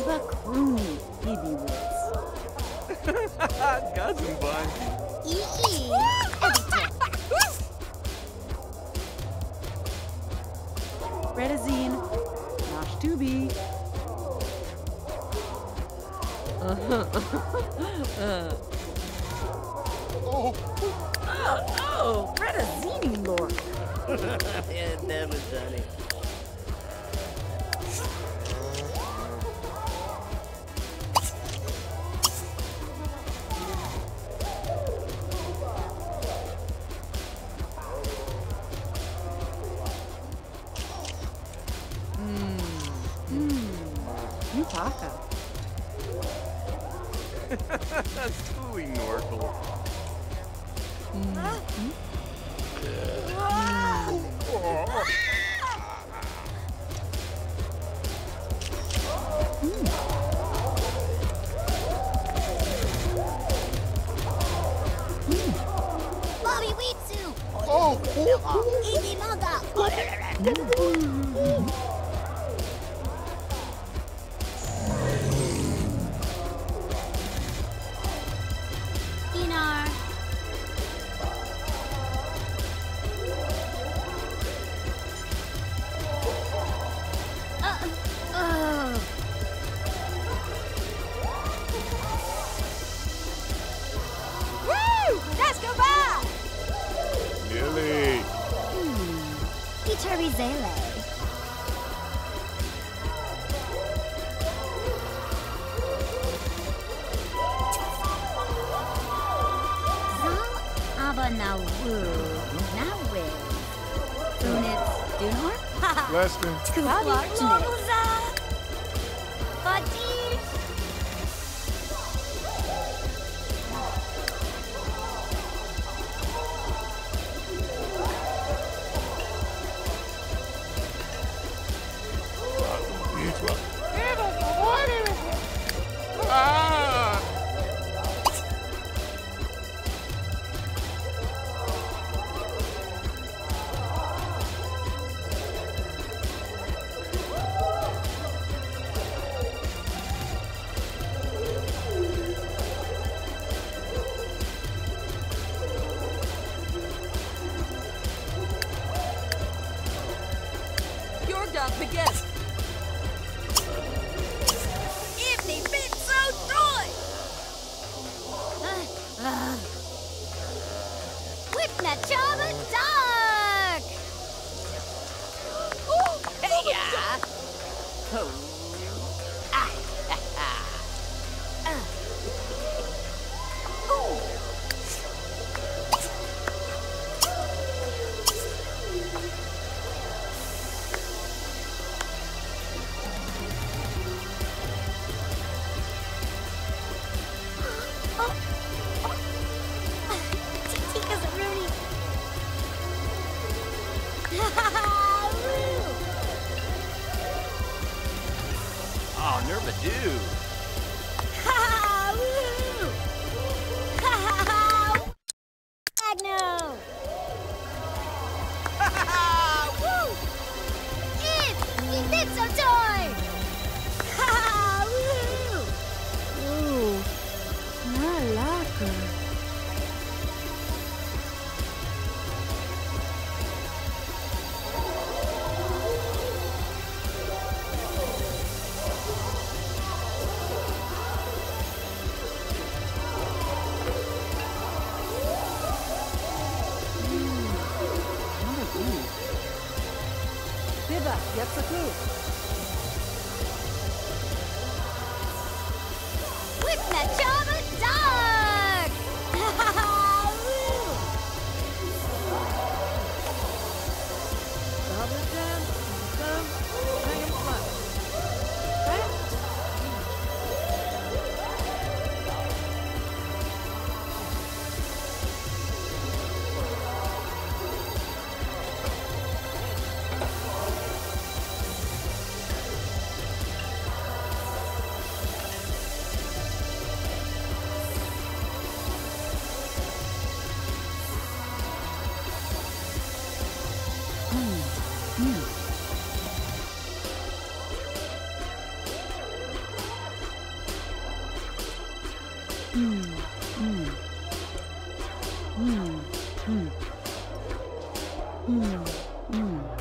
Biba Clooney, Bibi Woods. Cousin Bunch. Ee. Redazine, Nosh Tubi. Oh, Redazini Lord. Yeah, that was funny. Utaka. Tooey Norkel. Bobby Weetsu. Easy Manga. Dinar. Woo! Let's go back! Billy. Peter Zele. Aber now will. Units Dunor? Leston. Kularchnik. Badi. Ah! You're done to guess. If they fit so good! Whip na chama dark! Hey, yeah. Oh. Tika's a Rooney. Oh, Nervadoo. Agno! Woo! He fits so toy! Ooh, Malaka. Biba, Yatsuku. Whip na chama dark! Double jump, hang and flat. Right? Hmm. Hmm. Hmm. Hmm. Hmm. Hmm.